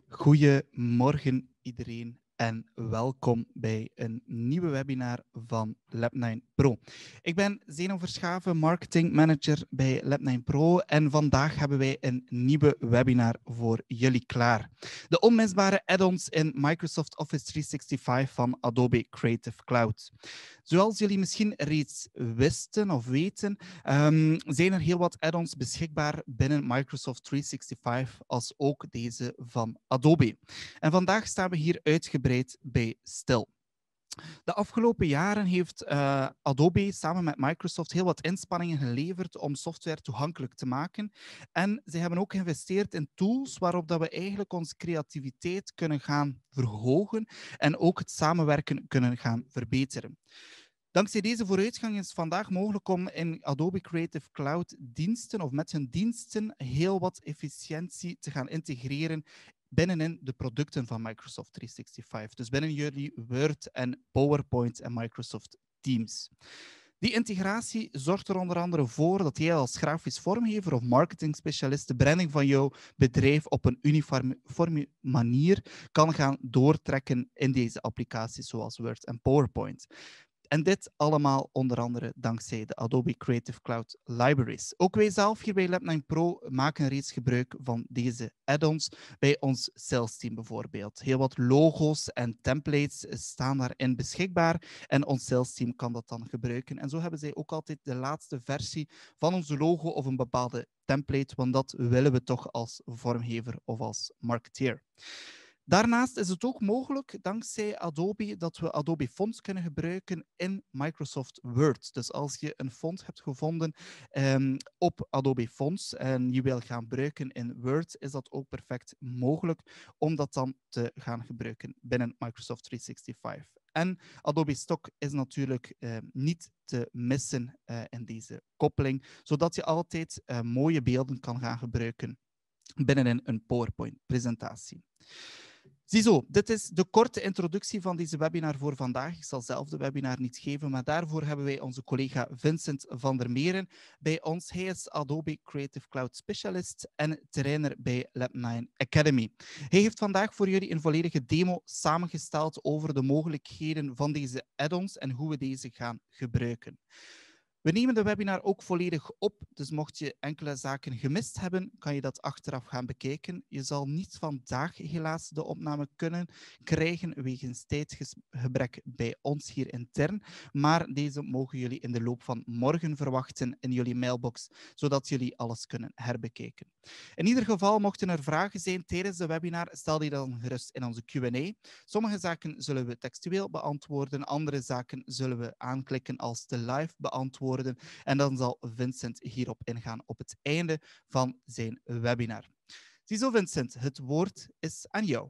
Goedemorgen iedereen en welkom bij een nieuwe webinar van Lab9 Pro. Ik ben Zeno Verschaven, marketing manager bij Lab9 Pro en vandaag hebben wij een nieuwe webinar voor jullie klaar. De onmisbare add-ons in Microsoft Office 365 van Adobe Creative Cloud. Zoals jullie misschien reeds wisten of weten, zijn er heel wat add-ons beschikbaar binnen Microsoft 365, als ook deze van Adobe. En vandaag staan we hier uitgebreid bij stil. De afgelopen jaren heeft Adobe samen met Microsoft heel wat inspanningen geleverd om software toegankelijk te maken. En ze hebben ook geïnvesteerd in tools waarop dat we eigenlijk onze creativiteit kunnen gaan verhogen en ook het samenwerken kunnen gaan verbeteren. Dankzij deze vooruitgang is het vandaag mogelijk om in Adobe Creative Cloud diensten of met hun diensten heel wat efficiëntie te gaan integreren binnenin de producten van Microsoft 365. Dus binnen jullie Word en PowerPoint en Microsoft Teams. Die integratie zorgt er onder andere voor dat jij als grafisch vormgever of marketingspecialist de branding van jouw bedrijf op een uniforme manier kan gaan doortrekken in deze applicaties zoals Word en PowerPoint. En dit allemaal onder andere dankzij de Adobe Creative Cloud Libraries. Ook wij zelf hier bij Lab9 Pro maken reeds gebruik van deze add-ons bij ons sales team bijvoorbeeld. Heel wat logo's en templates staan daarin beschikbaar en ons sales team kan dat dan gebruiken. En zo hebben zij ook altijd de laatste versie van onze logo of een bepaalde template, want dat willen we toch als vormgever of als marketeer. Daarnaast is het ook mogelijk, dankzij Adobe, dat we Adobe Fonts kunnen gebruiken in Microsoft Word. Dus als je een font hebt gevonden op Adobe Fonts en je wil gaan gebruiken in Word, is dat ook perfect mogelijk om dat dan te gaan gebruiken binnen Microsoft 365. En Adobe Stock is natuurlijk niet te missen in deze koppeling, zodat je altijd mooie beelden kan gaan gebruiken binnenin een PowerPoint-presentatie. Ziezo, dit is de korte introductie van deze webinar voor vandaag. Ik zal zelf de webinar niet geven, maar daarvoor hebben wij onze collega Vincent van der Meren bij ons. Hij is Adobe Creative Cloud Specialist en trainer bij Lab9 Academy. Hij heeft vandaag voor jullie een volledige demo samengesteld over de mogelijkheden van deze add-ons en hoe we deze gaan gebruiken. We nemen de webinar ook volledig op, dus mocht je enkele zaken gemist hebben, kan je dat achteraf gaan bekijken. Je zal niet vandaag helaas de opname kunnen krijgen wegens tijdgebrek bij ons hier intern, maar deze mogen jullie in de loop van morgen verwachten in jullie mailbox, zodat jullie alles kunnen herbekijken. In ieder geval, mochten er vragen zijn tijdens de webinar, stel die dan gerust in onze Q&A. Sommige zaken zullen we textueel beantwoorden, andere zaken zullen we aanklikken als te live beantwoorden. En dan zal Vincent hierop ingaan op het einde van zijn webinar. Ziezo Vincent, het woord is aan jou.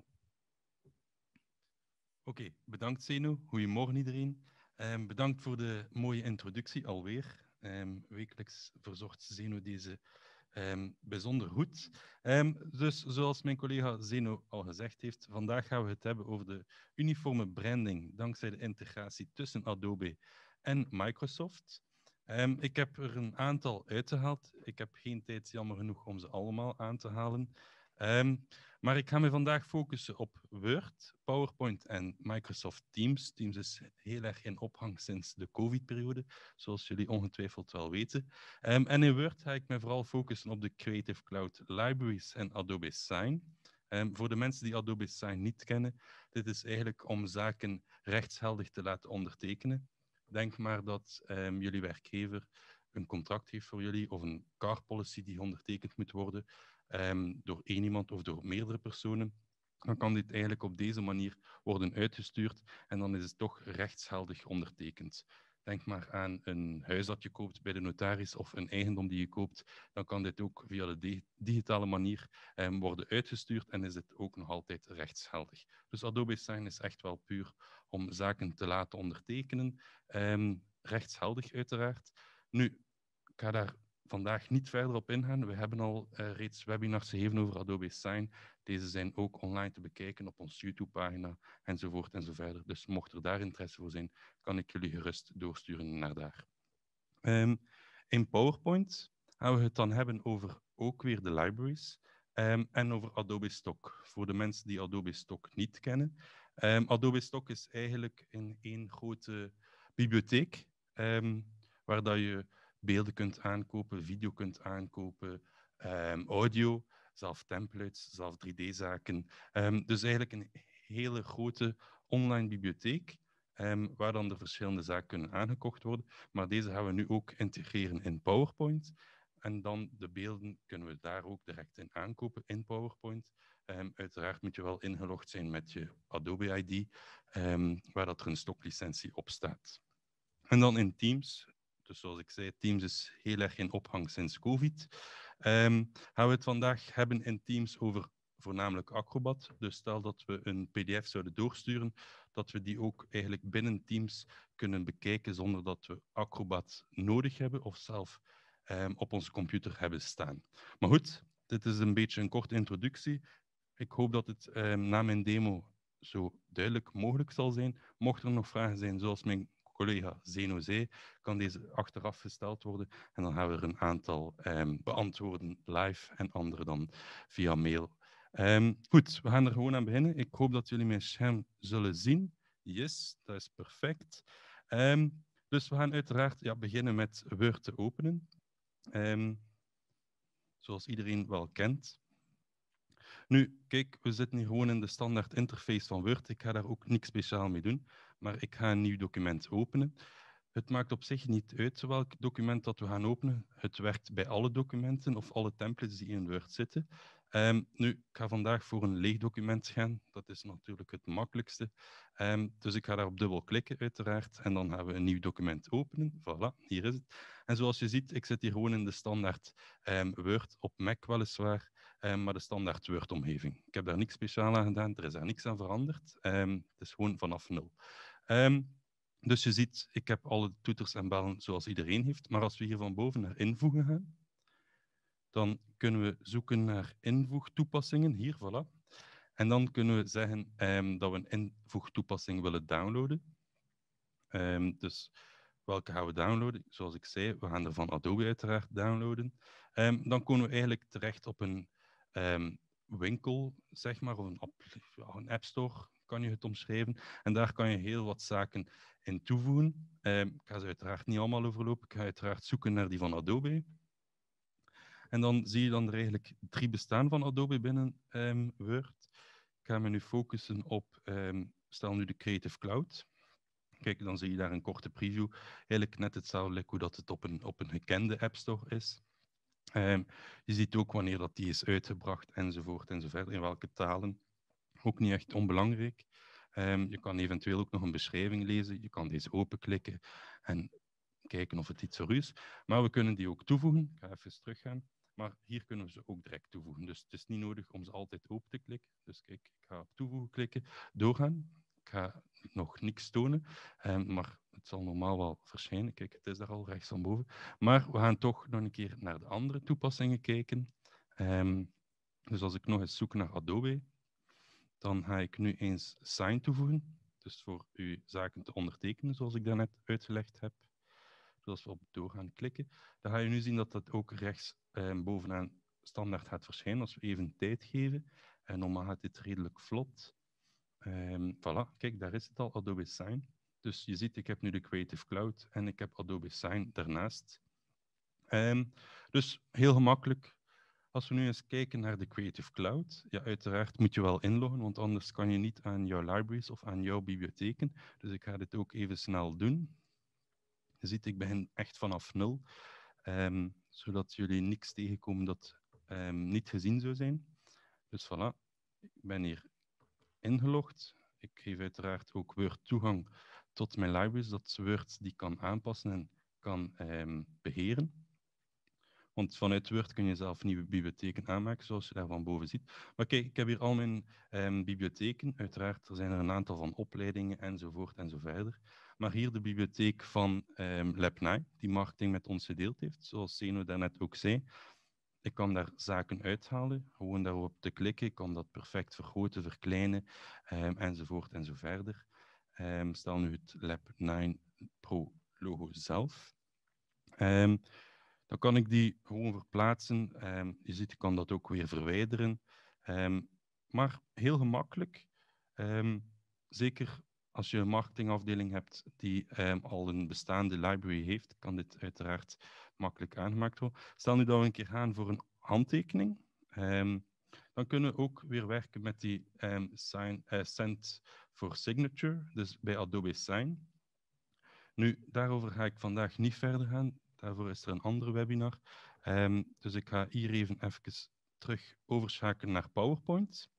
Oké, bedankt Zeno. Goedemorgen iedereen. Bedankt voor de mooie introductie alweer. Wekelijks verzorgt Zeno deze bijzonder goed. Dus zoals mijn collega Zeno al gezegd heeft, vandaag gaan we het hebben over de uniforme branding dankzij de integratie tussen Adobe en Microsoft. Ik heb er een aantal uitgehaald. Ik heb geen tijd, jammer genoeg, om ze allemaal aan te halen. Maar ik ga me vandaag focussen op Word, PowerPoint en Microsoft Teams. Teams is heel erg in ophang sinds de COVID-periode, zoals jullie ongetwijfeld wel weten. En in Word ga ik me vooral focussen op de Creative Cloud Libraries en Adobe Sign. Voor de mensen die Adobe Sign niet kennen, dit is eigenlijk om zaken rechtsgeldig te laten ondertekenen. Denk maar dat jullie werkgever een contract heeft voor jullie of een car policy die ondertekend moet worden door één iemand of door meerdere personen. Dan kan dit eigenlijk op deze manier worden uitgestuurd en dan is het toch rechtsgeldig ondertekend. Denk maar aan een huis dat je koopt bij de notaris of een eigendom die je koopt. Dan kan dit ook via de digitale manier worden uitgestuurd en is het ook nog altijd rechtsgeldig. Dus Adobe Sign is echt wel puur om zaken te laten ondertekenen. Rechtsgeldig uiteraard. Nu, ik ga daar vandaag niet verder op ingaan. We hebben al reeds webinars gegeven over Adobe Sign. Deze zijn ook online te bekijken op onze YouTube-pagina enzovoort enzoverder. Dus mocht er daar interesse voor zijn, kan ik jullie gerust doorsturen naar daar. In PowerPoint gaan we het dan hebben over ook weer de libraries. En over Adobe Stock. Voor de mensen die Adobe Stock niet kennen. Adobe Stock is eigenlijk in één grote bibliotheek, waar dat je beelden kunt aankopen, video kunt aankopen, audio, zelf templates, zelf 3D-zaken. Dus eigenlijk een hele grote online bibliotheek, waar dan de verschillende zaken kunnen aangekocht worden. Maar deze gaan we nu ook integreren in PowerPoint. En dan de beelden kunnen we daar ook direct in aankopen in PowerPoint. Uiteraard moet je wel ingelogd zijn met je Adobe ID, waar dat er een stoklicentie op staat. En dan in Teams, dus zoals ik zei, Teams is heel erg in ophang sinds COVID. Gaan we het vandaag hebben in Teams over voornamelijk Acrobat. Dus stel dat we een PDF zouden doorsturen, dat we die ook eigenlijk binnen Teams kunnen bekijken zonder dat we Acrobat nodig hebben of zelf op onze computer hebben staan. Maar goed, dit is een beetje een korte introductie. Ik hoop dat het na mijn demo zo duidelijk mogelijk zal zijn. Mocht er nog vragen zijn, zoals mijn collega Zeno zei, kan deze achteraf gesteld worden. En dan gaan we er een aantal beantwoorden live en andere dan via mail. Goed, we gaan er gewoon aan beginnen. Ik hoop dat jullie mijn scherm zullen zien. Yes, dat is perfect. Dus we gaan uiteraard beginnen met Word te openen. Zoals iedereen wel kent. Nu, kijk, we zitten hier gewoon in de standaard interface van Word. Ik ga daar ook niks speciaal mee doen, maar ik ga een nieuw document openen. Het maakt op zich niet uit welk document dat we gaan openen. Het werkt bij alle documenten of alle templates die in Word zitten. Nu, ik ga vandaag voor een leeg document gaan. Dat is natuurlijk het makkelijkste. Dus ik ga daarop dubbel klikken, uiteraard. En dan gaan we een nieuw document openen. Voilà, hier is het. En zoals je ziet, ik zit hier gewoon in de standaard Word op Mac weliswaar. Maar de standaard Word-omgeving. Ik heb daar niks speciaal aan gedaan, er is daar niks aan veranderd. Het is gewoon vanaf nul. Dus je ziet, ik heb alle toeters en bellen zoals iedereen heeft. Maar als we hier van boven naar invoegen gaan, dan kunnen we zoeken naar invoegtoepassingen. Hier, voilà. En dan kunnen we zeggen dat we een invoegtoepassing willen downloaden. Dus welke gaan we downloaden? Zoals ik zei, we gaan er van Adobe uiteraard downloaden. Dan komen we eigenlijk terecht op een winkel, zeg maar, of een app store, kan je het omschrijven. En daar kan je heel wat zaken in toevoegen. Ik ga ze uiteraard niet allemaal overlopen. Ik ga uiteraard zoeken naar die van Adobe. En dan zie je dan er eigenlijk 3 bestaan van Adobe binnen Word. Ik ga me nu focussen op, stel nu de Creative Cloud. Kijk, dan zie je daar een korte preview. Eigenlijk net hetzelfde hoe dat het op een gekende App Store is. Je ziet ook wanneer dat die is uitgebracht enzovoort enzoverder, in welke talen. Ook niet echt onbelangrijk. Je kan eventueel ook nog een beschrijving lezen. Je kan deze openklikken en kijken of het iets voor u is. Maar we kunnen die ook toevoegen. Ik ga even teruggaan. Maar hier kunnen we ze ook direct toevoegen. Dus het is niet nodig om ze altijd open te klikken. Dus kijk, ik ga op toevoegen klikken, doorgaan. Ik ga nog niks tonen, maar het zal normaal wel verschijnen. Kijk, het is daar al rechts van boven. Maar we gaan toch nog een keer naar de andere toepassingen kijken. Dus als ik nog eens zoek naar Adobe, dan ga ik nu eens Sign toevoegen. Dus voor uw zaken te ondertekenen, zoals ik daarnet uitgelegd heb. Dus als we op doorgaan klikken, dan ga je nu zien dat dat ook rechts bovenaan standaard gaat verschijnen. Als we even tijd geven, en normaal gaat dit redelijk vlot. Voilà, kijk, daar is het al, Adobe Sign. Dus je ziet, ik heb nu de Creative Cloud en ik heb Adobe Sign daarnaast. Dus heel gemakkelijk. Als we nu eens kijken naar de Creative Cloud, ja, uiteraard moet je wel inloggen, want anders kan je niet aan jouw libraries of aan jouw bibliotheken. Dus ik ga dit ook even snel doen. Je ziet, ik begin echt vanaf nul, zodat jullie niks tegenkomen dat niet gezien zou zijn. Dus voilà, ik ben hier ingelogd. Ik geef uiteraard ook Word toegang tot mijn libraries, dat Word die kan aanpassen en kan beheren. Want vanuit Word kun je zelf nieuwe bibliotheken aanmaken, zoals je daar van boven ziet. Maar kijk, ik heb hier al mijn bibliotheken. Uiteraard, er zijn er een aantal van opleidingen enzovoort en zo verder. Maar hier de bibliotheek van Lab9, die marketing met ons gedeeld heeft, zoals Zeno daarnet ook zei. Ik kan daar zaken uithalen, gewoon daarop te klikken. Ik kan dat perfect vergroten, verkleinen, enzovoort en zo verder. Stel nu het Lab9 Pro logo zelf. Dan kan ik die gewoon verplaatsen. Je ziet, ik kan dat ook weer verwijderen. Maar heel gemakkelijk. Zeker als je een marketingafdeling hebt die al een bestaande library heeft, kan dit uiteraard makkelijk aangemaakt worden. Stel nu dat we een keer gaan voor een handtekening. Dan kunnen we ook weer werken met die Send for Signature, dus bij Adobe Sign. Nu, daarover ga ik vandaag niet verder gaan. Daarvoor is er een andere webinar. Dus ik ga hier even terug overschakelen naar PowerPoint.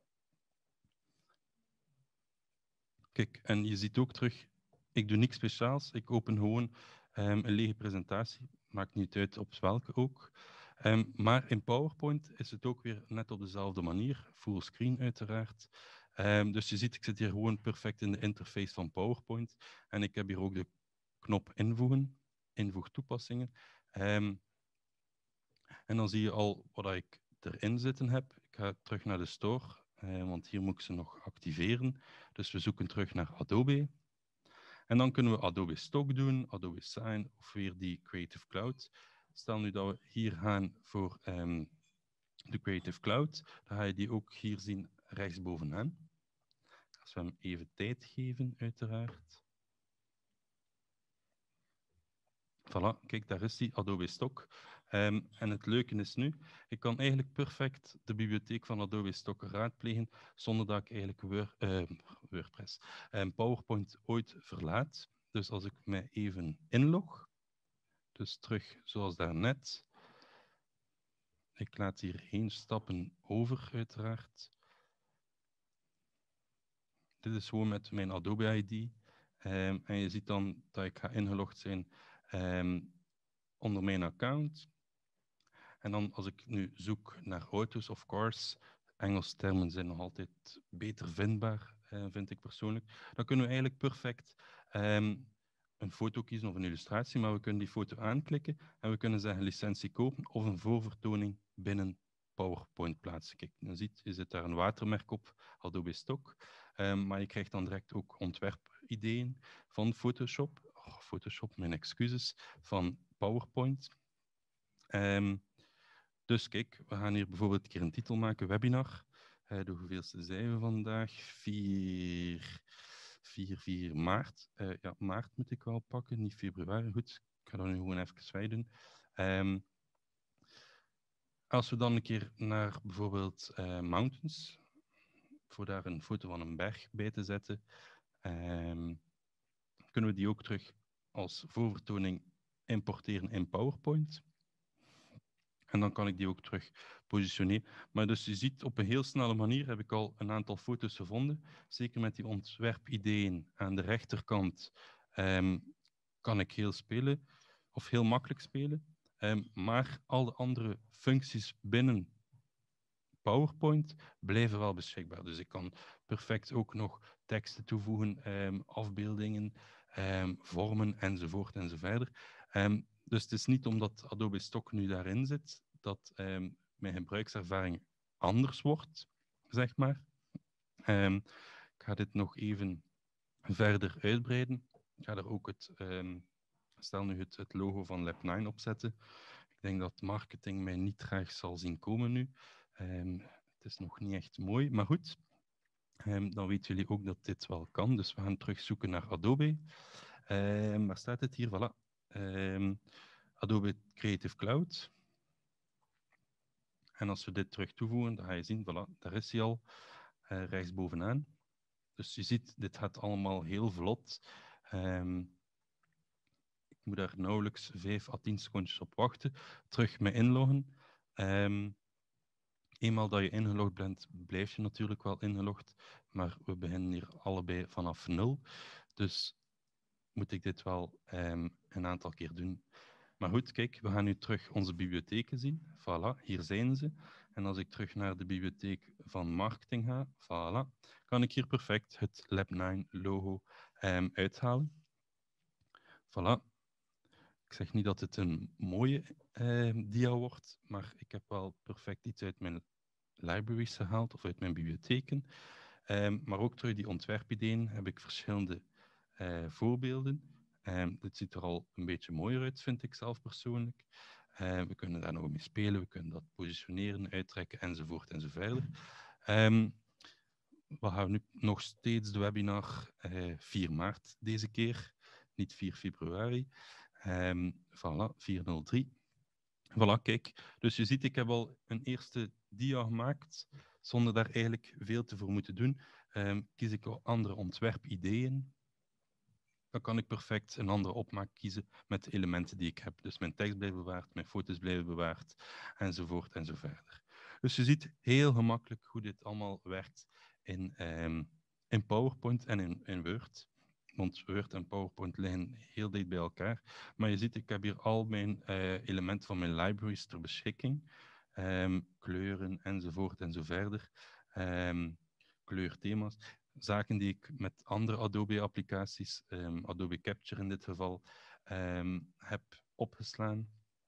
Kijk, en je ziet ook terug, ik doe niks speciaals. Ik open gewoon een lege presentatie. Maakt niet uit op welke ook. Maar in PowerPoint is het ook weer net op dezelfde manier. Full screen uiteraard. Dus je ziet, ik zit hier gewoon perfect in de interface van PowerPoint. En ik heb hier ook de knop invoegen, invoeg toepassingen. En dan zie je al wat ik erin zitten heb. Ik ga terug naar de store, want hier moet ik ze nog activeren. Dus we zoeken terug naar Adobe. En dan kunnen we Adobe Stock doen, Adobe Sign of weer die Creative Cloud. Stel nu dat we hier gaan voor de Creative Cloud, dan ga je die ook hier zien rechtsbovenaan. Als we hem even tijd geven, uiteraard. Voilà, kijk, daar is die Adobe Stock. En het leuke is nu, ik kan eigenlijk perfect de bibliotheek van Adobe Stock raadplegen, zonder dat ik eigenlijk WordPress PowerPoint ooit verlaat. Dus als ik mij even inlog, dus terug zoals daarnet. Ik laat hierheen stappen over, uiteraard. Dit is gewoon met mijn Adobe ID. En je ziet dan dat ik ga ingelogd zijn onder mijn account. En dan als ik nu zoek naar auto's of cars, Engelse termen zijn nog altijd beter vindbaar, vind ik persoonlijk. Dan kunnen we eigenlijk perfect een foto kiezen of een illustratie, maar we kunnen die foto aanklikken en we kunnen zeggen licentie kopen of een voorvertoning binnen PowerPoint plaatsen. Kijk, je zit daar een watermerk op, Adobe Stock, maar je krijgt dan direct ook ontwerpideeën van Photoshop. Photoshop, mijn excuses, van PowerPoint. Dus kijk, we gaan hier bijvoorbeeld een keer een titel maken, webinar. De hoeveelste zijn we vandaag? 4 maart. Ja, maart moet ik wel pakken, niet februari. Goed, ik ga dat nu gewoon even wij doen. Als we dan een keer naar bijvoorbeeld mountains, voor daar een foto van een berg bij te zetten, kunnen we die ook terug als voorvertoning importeren in PowerPoint. En dan kan ik die ook terug positioneren. Maar dus je ziet, op een heel snelle manier heb ik al een aantal foto's gevonden. Zeker met die ontwerpideeën aan de rechterkant kan ik heel makkelijk spelen. Maar al de andere functies binnen PowerPoint blijven wel beschikbaar. Dus ik kan perfect ook nog teksten toevoegen, afbeeldingen, vormen enzovoort enzoverder. Dus het is niet omdat Adobe Stock nu daarin zit, dat mijn gebruikservaring anders wordt, zeg maar. Ik ga dit nog even verder uitbreiden. Ik ga er ook stel nu het logo van Lab9 op zetten. Ik denk dat marketing mij niet graag zal zien komen nu. Het is nog niet echt mooi, maar goed. Dan weten jullie ook dat dit wel kan. Dus we gaan terugzoeken naar Adobe. Waar staat het hier? Voilà. Adobe Creative Cloud. En als we dit terug toevoegen, dan ga je zien, voilà, daar is hij al, rechtsbovenaan. Dus je ziet, dit gaat allemaal heel vlot. Ik moet daar nauwelijks 5 à 10 secondjes op wachten. Terug me inloggen. Eenmaal dat je ingelogd bent, blijf je natuurlijk wel ingelogd. Maar we beginnen hier allebei vanaf 0. Dus moet ik dit wel een aantal keer doen. Maar goed, kijk, we gaan nu terug onze bibliotheken zien. Voilà, hier zijn ze. En als ik terug naar de bibliotheek van marketing ga, voilà, kan ik hier perfect het Lab9 logo uithalen. Voilà. Ik zeg niet dat het een mooie dia wordt, maar ik heb wel perfect iets uit mijn libraries gehaald of uit mijn bibliotheken. Maar ook terug die ontwerpideeën heb ik verschillende voorbeelden. Dit ziet er al een beetje mooier uit, vind ik zelf persoonlijk. We kunnen daar nog mee spelen, we kunnen dat positioneren, uittrekken, enzovoort en zo verder. We gaan nu nog steeds de webinar 4 maart deze keer, niet 4 februari. Voilà, 403. Voilà, kijk. Dus je ziet, ik heb al een eerste dia gemaakt, zonder daar eigenlijk veel te voor moeten doen. Kies ik andere ontwerpideeën, dan kan ik perfect een andere opmaak kiezen met de elementen die ik heb. Dus mijn tekst blijft bewaard, mijn foto's blijven bewaard, enzovoort en zo verder. Dus je ziet heel gemakkelijk hoe dit allemaal werkt in PowerPoint en in Word. Want Word en PowerPoint liggen heel dicht bij elkaar. Maar je ziet, ik heb hier al mijn elementen van mijn libraries ter beschikking. Kleuren, enzovoort en zo verder. Kleurthema's. Zaken die ik met andere Adobe-applicaties, Adobe Capture in dit geval, heb opgeslaan.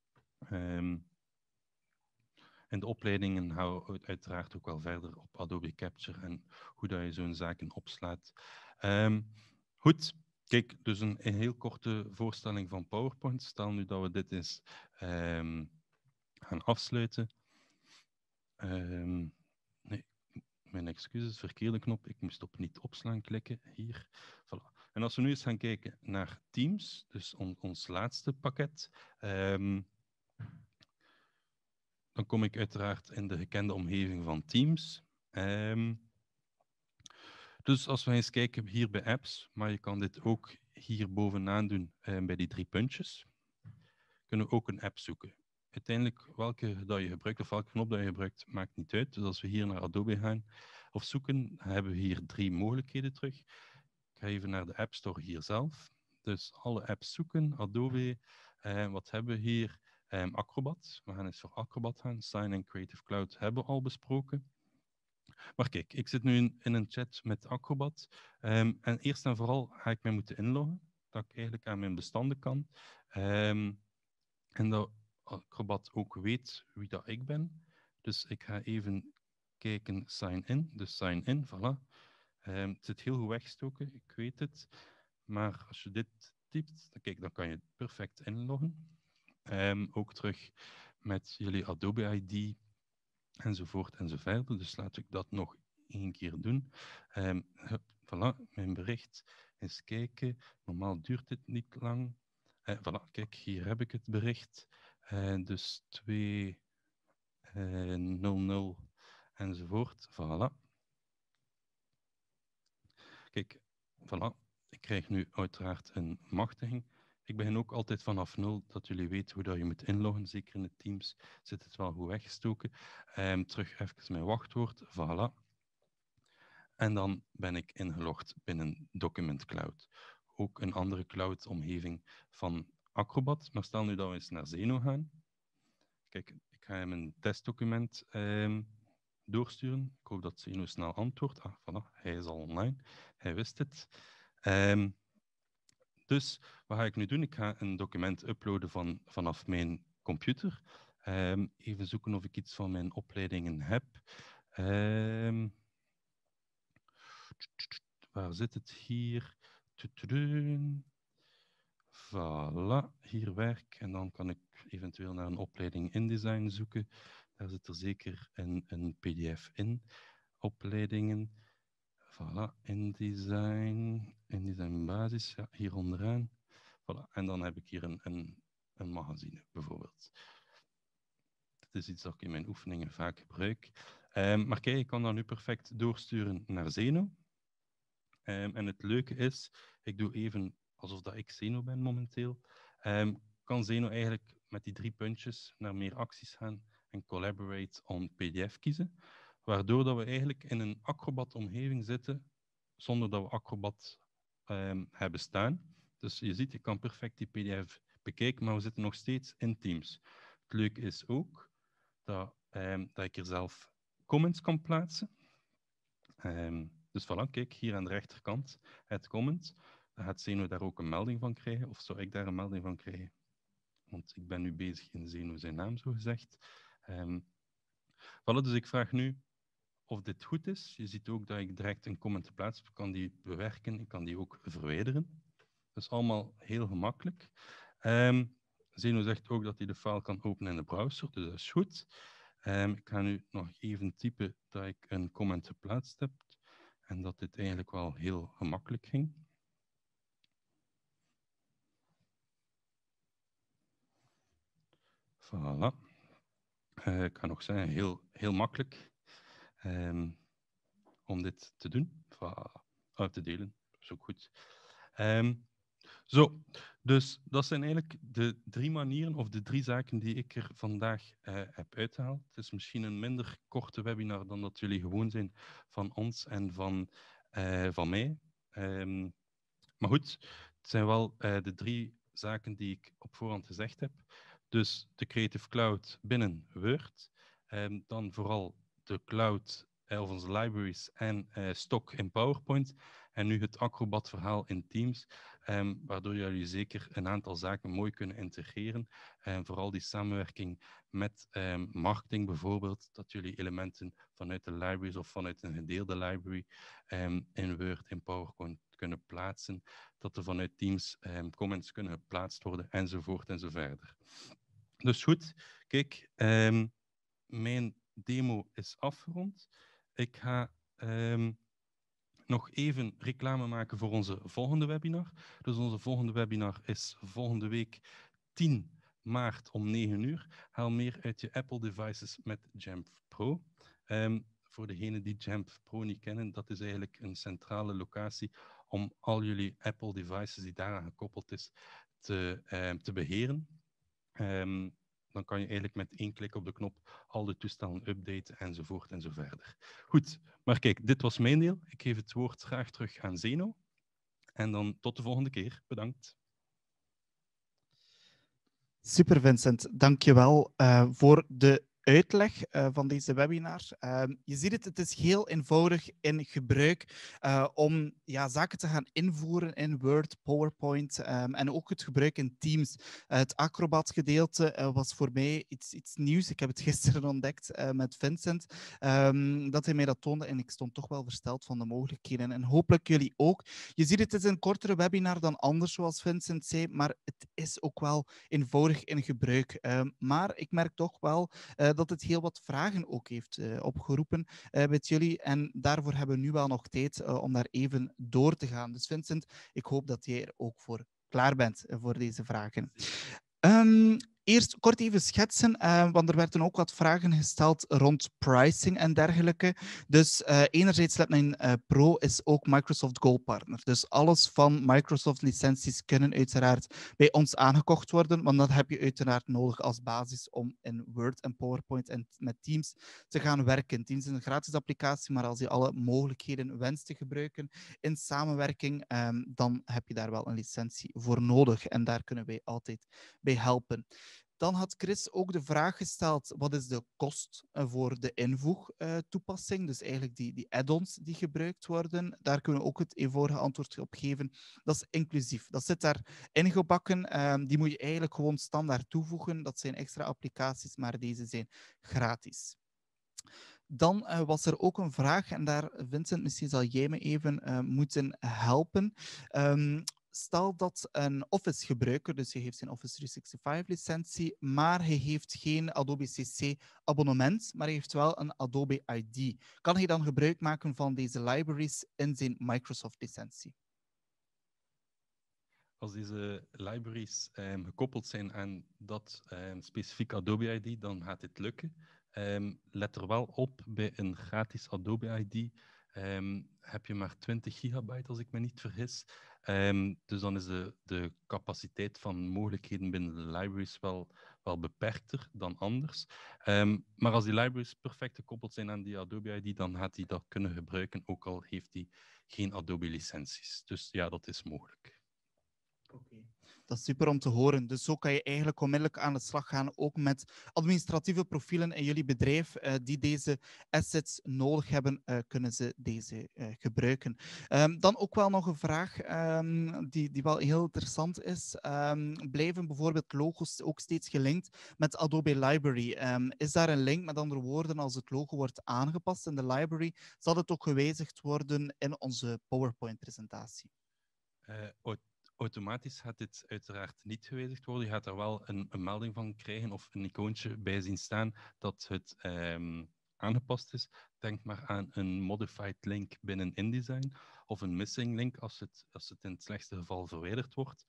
In de opleidingen gaan we uiteraard ook wel verder op Adobe Capture en hoe dat je zo'n zaken opslaat. Goed, kijk, dus een heel korte voorstelling van PowerPoint. Stel nu dat we dit eens gaan afsluiten. Nee, mijn excuses, verkeerde knop. Ik moest op niet opslaan klikken, hier. Voilà. En als we nu eens gaan kijken naar Teams, dus ons laatste pakket, dan kom ik uiteraard in de gekende omgeving van Teams. Dus als we eens kijken hier bij apps, maar je kan dit ook hier bovenaan doen bij die 3 puntjes, kunnen we ook een app zoeken. Uiteindelijk, welke dat je gebruikt of welke knop dat je gebruikt, maakt niet uit. Dus als we hier naar Adobe gaan of zoeken, hebben we hier 3 mogelijkheden terug. Ik ga even naar de App Store hier zelf. Dus alle apps zoeken, Adobe. Wat hebben we hier? Acrobat. We gaan eens voor Acrobat gaan. Sign en Creative Cloud hebben we al besproken. Maar kijk, ik zit nu in een chat met Acrobat. En eerst en vooral ga ik mij moeten inloggen, dat ik eigenlijk aan mijn bestanden kan. En dat Acrobat ook weet wie dat ik ben. Dus ik ga even kijken, sign in. Dus sign in, voilà. Het zit heel goed weggestoken, ik weet het. Maar als je dit typt, dan kan je perfect inloggen. Ook terug met jullie Adobe ID enzovoort en zo verder. Dus laat ik dat nog 1 keer doen. Voilà, mijn bericht. Eens kijken. Normaal duurt dit niet lang. Voilà, kijk, hier heb ik het bericht. Dus 200 enzovoort. Voilà. Kijk, voilà. Ik krijg nu uiteraard een machtiging. Ik begin ook altijd vanaf 0, dat jullie weten hoe dat je moet inloggen. Zeker in de Teams zit het wel goed weggestoken. Terug even mijn wachtwoord. Voilà. En dan ben ik ingelogd binnen Document Cloud. Ook een andere cloud-omgeving van Acrobat. Maar stel nu dat we eens naar Zeno gaan. Kijk, ik ga hem een testdocument doorsturen. Ik hoop dat Zeno snel antwoordt. Ah, voilà, hij is al online. Hij wist het. Dus wat ga ik nu doen? Ik ga een document uploaden vanaf mijn computer. Even zoeken of ik iets van mijn opleidingen heb. Waar zit het hier? Voilà, hier werk. En dan kan ik eventueel naar een opleiding InDesign zoeken. Daar zit er zeker een PDF in. Opleidingen. Voilà, InDesign basis, ja, hier onderaan. Voilà. En dan heb ik hier een magazine, bijvoorbeeld. Dat is iets dat ik in mijn oefeningen vaak gebruik. Maar kijk, ik kan dat nu perfect doorsturen naar Zeno. En het leuke is, ik doe even alsof dat ik Zeno ben momenteel. Kan Zeno eigenlijk met die 3 puntjes naar meer acties gaan en collaborate on PDF kiezen. Waardoor dat we eigenlijk in een Acrobat-omgeving zitten, zonder dat we Acrobat hebben staan. Dus je ziet, ik kan perfect die PDF bekijken, maar we zitten nog steeds in Teams. Het leuke is ook dat ik er zelf comments kan plaatsen. Dus voilà, kijk, hier aan de rechterkant, het comment. Dan gaat Zeno daar ook een melding van krijgen, of zou ik daar een melding van krijgen? Want ik ben nu bezig in Zeno zijn naam, zo gezegd. Voilà, dus ik vraag nu of dit goed is. Je ziet ook dat ik direct een comment plaats. Ik kan die bewerken, ik kan die ook verwijderen. Dat is allemaal heel gemakkelijk. Zeno zegt ook dat hij de file kan openen in de browser, dus dat is goed. Ik ga nu nog even typen dat ik een comment geplaatst heb en dat dit eigenlijk wel heel gemakkelijk ging. Voilà. Ik ga nog zeggen, heel makkelijk om dit te doen, uit te delen. Dat is ook goed. Zo, dus dat zijn eigenlijk de 3 manieren of de 3 zaken die ik er vandaag heb uitgehaald. Het is misschien een minder korte webinar dan dat jullie gewoon zijn van ons en van mij. Maar goed, het zijn wel de 3 zaken die ik op voorhand gezegd heb. Dus de Creative Cloud binnen Word, dan vooral de cloud of onze libraries en stock in PowerPoint. En nu het Acrobat-verhaal in Teams, waardoor jullie zeker een aantal zaken mooi kunnen integreren. Vooral die samenwerking met marketing bijvoorbeeld, dat jullie elementen vanuit de libraries of vanuit een gedeelde library in Word, in PowerPoint kunnen plaatsen, dat er vanuit Teams comments kunnen geplaatst worden, enzovoort en zo verder. Dus goed, kijk, mijn demo is afgerond. Ik ga nog even reclame maken voor onze volgende webinar. Dus onze volgende webinar is volgende week 10 maart om 9 uur. Haal meer uit je Apple devices met Jamf Pro. Voor degenen die Jamf Pro niet kennen, dat is eigenlijk een centrale locatie om al jullie Apple devices die daaraan gekoppeld is te beheren. Dan kan je eigenlijk met 1 klik op de knop al de toestellen updaten enzovoort en zo verder. Goed, maar kijk, dit was mijn deel. Ik geef het woord graag terug aan Zeno. En dan tot de volgende keer. Bedankt. Super, Vincent. Dank je wel voor de uitleg van deze webinar. Je ziet het, het is heel eenvoudig in gebruik om zaken te gaan invoeren in Word, PowerPoint en ook het gebruik in Teams. Het Acrobat-gedeelte was voor mij iets nieuws. Ik heb het gisteren ontdekt met Vincent, dat hij mij dat toonde en ik stond toch wel versteld van de mogelijkheden. En hopelijk jullie ook. Je ziet het is een kortere webinar dan anders, zoals Vincent zei, maar het is ook wel eenvoudig in gebruik. Maar ik merk toch wel dat het heel wat vragen ook heeft opgeroepen met jullie. En daarvoor hebben we nu wel nog tijd om daar even door te gaan. Dus Vincent, ik hoop dat jij er ook voor klaar bent voor deze vragen. Eerst kort even schetsen, want er werden ook wat vragen gesteld rond pricing en dergelijke. Dus enerzijds Lab9 Pro is ook Microsoft Gold Partner. Dus alles van Microsoft licenties kunnen uiteraard bij ons aangekocht worden, want dat heb je uiteraard nodig als basis om in Word en PowerPoint en met Teams te gaan werken. Teams is een gratis applicatie, maar als je alle mogelijkheden wenst te gebruiken in samenwerking, dan heb je daar wel een licentie voor nodig en daar kunnen wij altijd bij helpen. Dan had Chris ook de vraag gesteld, wat is de kost voor de invoegtoepassing? Dus eigenlijk die add-ons die gebruikt worden. Daar kunnen we ook het eenvoudige antwoord op geven. Dat is inclusief. Dat zit daar ingebakken. Die moet je eigenlijk gewoon standaard toevoegen. Dat zijn extra applicaties, maar deze zijn gratis. Dan was er ook een vraag, en daar, Vincent, misschien zal jij me even moeten helpen. Stel dat een Office-gebruiker, dus hij heeft zijn Office 365-licentie, maar hij heeft geen Adobe CC-abonnement, maar hij heeft wel een Adobe ID. Kan hij dan gebruik maken van deze libraries in zijn Microsoft-licentie? Als deze libraries gekoppeld zijn aan dat specifiek Adobe ID, dan gaat dit lukken. Let er wel op, bij een gratis Adobe ID heb je maar 20 gigabyte, als ik me niet vergis. Dus dan is de capaciteit van mogelijkheden binnen de libraries wel beperkter dan anders. Maar als die libraries perfect gekoppeld zijn aan die Adobe ID, dan gaat hij dat kunnen gebruiken, ook al heeft hij geen Adobe-licenties. Dus ja, dat is mogelijk. Okay. Dat is super om te horen. Dus zo kan je eigenlijk onmiddellijk aan de slag gaan, ook met administratieve profielen in jullie bedrijf die deze assets nodig hebben, kunnen ze deze gebruiken. Dan ook wel nog een vraag die wel heel interessant is. Blijven bijvoorbeeld logo's ook steeds gelinkt met Adobe Library? Is daar een link? Met andere woorden, als het logo wordt aangepast in de library, zal het ook gewijzigd worden in onze PowerPoint-presentatie? automatisch gaat dit uiteraard niet gewijzigd worden. Je gaat er wel een melding van krijgen of een icoontje bij zien staan dat het aangepast is. Denk maar aan een modified link binnen InDesign of een missing link als het in het slechtste geval verwijderd wordt.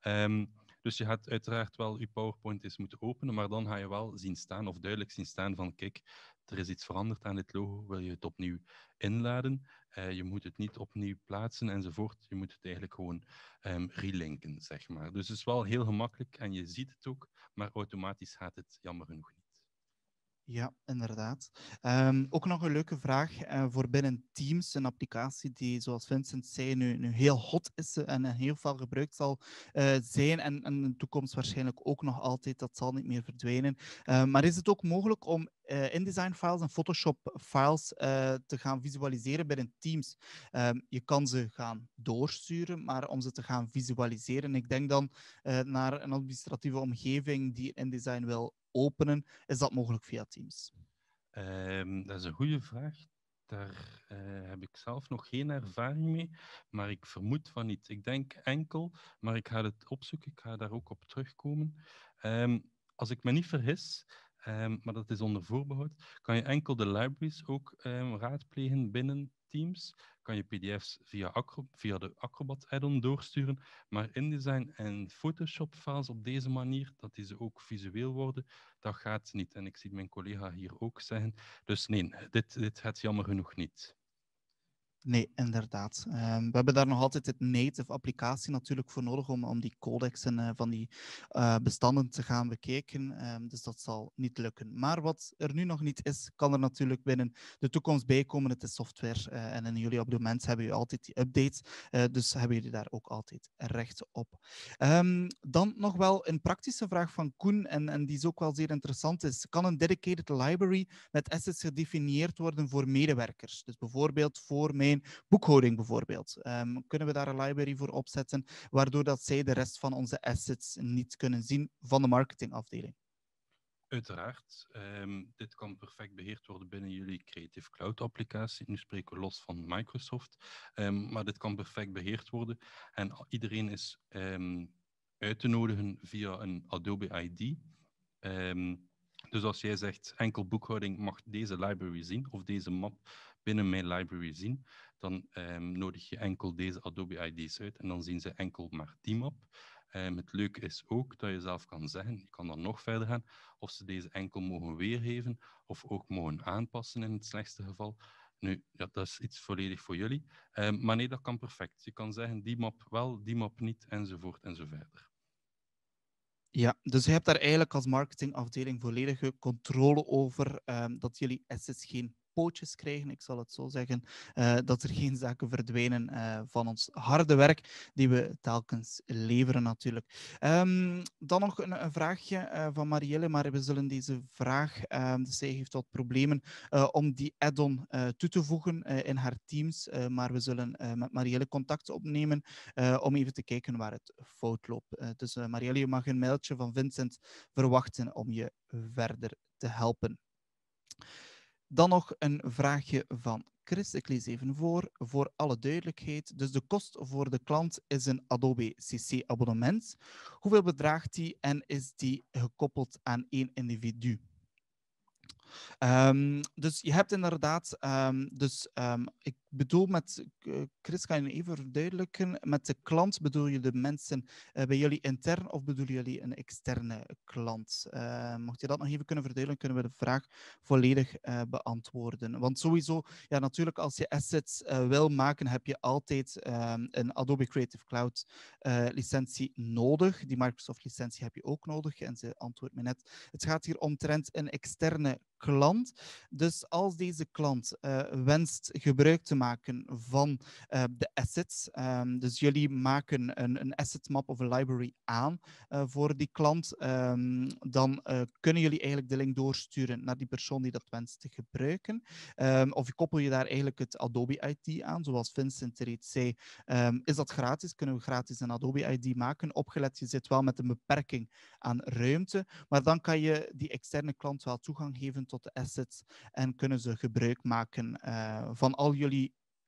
Dus je gaat uiteraard wel je PowerPoint eens moeten openen, maar dan ga je wel zien staan of duidelijk zien staan van kijk, er is iets veranderd aan dit logo, wil je het opnieuw inladen? Je moet het niet opnieuw plaatsen enzovoort. Je moet het eigenlijk gewoon relinken, zeg maar. Dus het is wel heel gemakkelijk en je ziet het ook, maar automatisch gaat het jammer genoeg niet. Ja, inderdaad. Ook nog een leuke vraag voor binnen Teams, een applicatie die, zoals Vincent zei, nu heel hot is en heel veel gebruikt zal zijn en in de toekomst waarschijnlijk ook nog altijd, dat zal niet meer verdwijnen. Maar is het ook mogelijk om InDesign-files en Photoshop-files te gaan visualiseren binnen Teams? Je kan ze gaan doorsturen, maar om ze te gaan visualiseren, ik denk dan naar een administratieve omgeving die InDesign wil openen, is dat mogelijk via Teams? Dat is een goede vraag. Daar heb ik zelf nog geen ervaring mee, maar ik vermoed van niet. Ik denk enkel, maar ik ga het opzoeken, ik ga daar ook op terugkomen. Als ik me niet vergis, maar dat is onder voorbehoud, kan je enkel de libraries ook raadplegen binnen Teams. Kan je PDF's via de Acrobat add-on doorsturen, maar InDesign en Photoshop-files op deze manier, dat die ze ook visueel worden, dat gaat niet. En ik zie mijn collega hier ook zeggen. Dus nee, dit gaat jammer genoeg niet. Nee, inderdaad. We hebben daar nog altijd het native applicatie natuurlijk voor nodig om die codexen van die bestanden te gaan bekijken. Dus dat zal niet lukken. Maar wat er nu nog niet is, kan er natuurlijk binnen de toekomst bij komen. Het is software en in jullie abonnement hebben jullie altijd die updates. Dus hebben jullie daar ook altijd recht op. Dan nog wel een praktische vraag van Koen en die is ook wel zeer interessant is. Kan een dedicated library met assets gedefinieerd worden voor medewerkers? Dus bijvoorbeeld voor mijn boekhouding bijvoorbeeld. Kunnen we daar een library voor opzetten, waardoor dat zij de rest van onze assets niet kunnen zien van de marketingafdeling? Uiteraard. Dit kan perfect beheerd worden binnen jullie Creative Cloud applicatie. Nu spreken we los van Microsoft. Maar dit kan perfect beheerd worden. En iedereen is uit te nodigen via een Adobe ID. Dus als jij zegt enkel boekhouding mag deze library zien of deze map binnen mijn library zien, dan nodig je enkel deze Adobe ID's uit en dan zien ze enkel maar die map. Het leuke is ook dat je zelf kan zeggen, je kan dan nog verder gaan, of ze deze enkel mogen weergeven of ook mogen aanpassen in het slechtste geval. Nu, ja, dat is iets volledig voor jullie. Maar nee, dat kan perfect. Je kan zeggen die map wel, die map niet, enzovoort en zo verder. Ja, dus je hebt daar eigenlijk als marketingafdeling volledige controle over dat jullie assets geen pootjes krijgen, ik zal het zo zeggen, dat er geen zaken verdwijnen van ons harde werk die we telkens leveren natuurlijk. Dan nog een vraagje van Marielle, maar we zullen deze vraag, dus zij heeft wat problemen om die add-on toe te voegen in haar Teams, maar we zullen met Marielle contact opnemen om even te kijken waar het fout loopt. Dus Marielle, je mag een mailtje van Vincent verwachten om je verder te helpen. Dan nog een vraagje van Chris. Ik lees even voor alle duidelijkheid. Dus de kost voor de klant is een Adobe CC abonnement. Hoeveel bedraagt die en is die gekoppeld aan één individu? Dus je hebt inderdaad, ik bedoel met, Chris, kan je even verduidelijken, met de klant bedoel je de mensen bij jullie intern of bedoelen jullie een externe klant? Mocht je dat nog even kunnen verduidelijken, kunnen we de vraag volledig beantwoorden. Want sowieso, ja, natuurlijk als je assets wil maken, heb je altijd een Adobe Creative Cloud licentie nodig. Die Microsoft licentie heb je ook nodig en ze antwoordt me net. Het gaat hier omtrent een externe klant. Dus als deze klant wenst gebruik te maken van de assets, dus jullie maken een asset map of een library aan voor die klant, dan kunnen jullie eigenlijk de link doorsturen naar die persoon die dat wenst te gebruiken. Of je koppel je daar eigenlijk het Adobe ID aan, zoals Vincent reeds zei. Is dat gratis? Kunnen we gratis een Adobe ID maken? Opgelet, je zit wel met een beperking aan ruimte, maar dan kan je die externe klant wel toegang geven tot de assets en kunnen ze gebruik maken van al jullie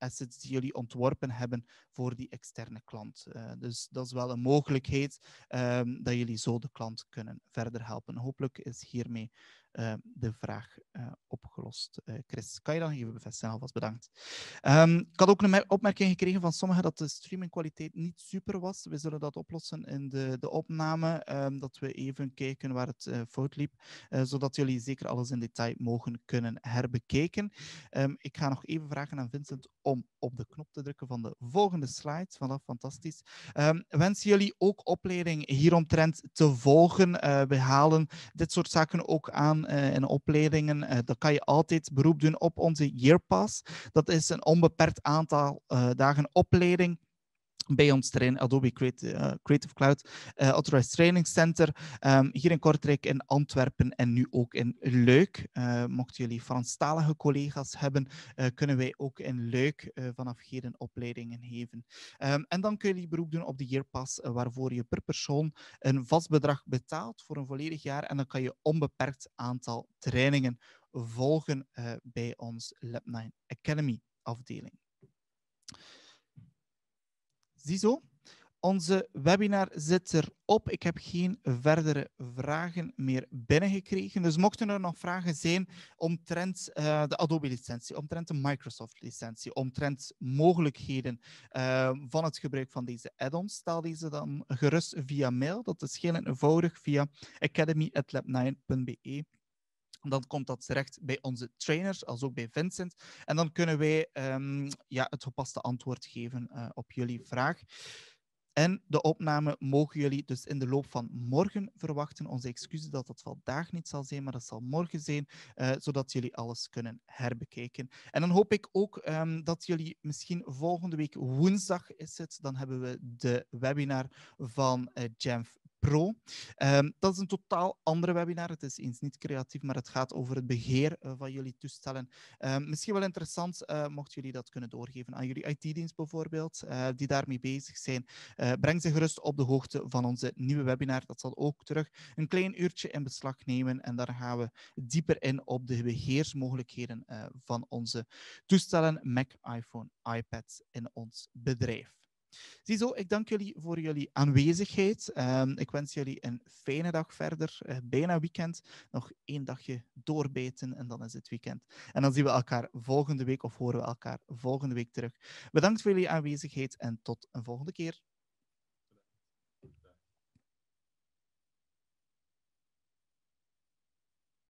assets die jullie ontworpen hebben voor die externe klant. Dus dat is wel een mogelijkheid dat jullie zo de klant kunnen verder helpen. Hopelijk is hiermee de vraag opgelost. Chris, kan je dan even bevestigen? Alvast bedankt. Ik had ook een opmerking gekregen van sommigen dat de streamingkwaliteit niet super was. We zullen dat oplossen in de opname, dat we even kijken waar het fout liep, zodat jullie zeker alles in detail mogen kunnen herbekijken. Ik ga nog even vragen aan Vincent om op de knop te drukken van de volgende slide. Voilà, fantastisch. Wensen jullie ook opleiding hieromtrent te volgen? We halen dit soort zaken ook aan in opleidingen. Dan kan je altijd beroep doen op onze Yearpass. Dat is een onbeperkt aantal dagen opleiding bij ons Adobe Creative Cloud Authorized Training Center, hier in Kortrijk, in Antwerpen en nu ook in Luik. Mochten jullie Franstalige collega's hebben, kunnen wij ook in Luik vanaf heden opleidingen geven. En dan kun je beroep doen op de Yearpass, waarvoor je per persoon een vast bedrag betaalt voor een volledig jaar en dan kan je onbeperkt aantal trainingen volgen bij ons Lab9 Academy afdeling. Ziezo, onze webinar zit erop. Ik heb geen verdere vragen meer binnengekregen. Dus mochten er nog vragen zijn omtrent de Adobe-licentie, omtrent de Microsoft-licentie, omtrent mogelijkheden van het gebruik van deze add-ons, stel deze dan gerust via mail. Dat is heel eenvoudig via academy@lab9.be. Dan komt dat terecht bij onze trainers, als ook bij Vincent. En dan kunnen wij het gepaste antwoord geven op jullie vraag. En de opname mogen jullie dus in de loop van morgen verwachten. Onze excuses dat dat vandaag niet zal zijn, maar dat zal morgen zijn, zodat jullie alles kunnen herbekijken. En dan hoop ik ook dat jullie misschien volgende week woensdag is het, dan hebben we de webinar van Jamf Pro. Dat is een totaal andere webinar. Het is eens niet creatief, maar het gaat over het beheer van jullie toestellen. Misschien wel interessant, mochten jullie dat kunnen doorgeven aan jullie IT-dienst bijvoorbeeld, die daarmee bezig zijn. Breng ze gerust op de hoogte van onze nieuwe webinar. Dat zal ook terug een klein uurtje in beslag nemen en daar gaan we dieper in op de beheersmogelijkheden van onze toestellen, Mac, iPhone, iPad in ons bedrijf. Ziezo, ik dank jullie voor jullie aanwezigheid. Ik wens jullie een fijne dag verder. Bijna weekend. Nog 1 dagje doorbijten en dan is het weekend. En dan zien we elkaar volgende week of horen we elkaar volgende week terug. Bedankt voor jullie aanwezigheid en tot een volgende keer.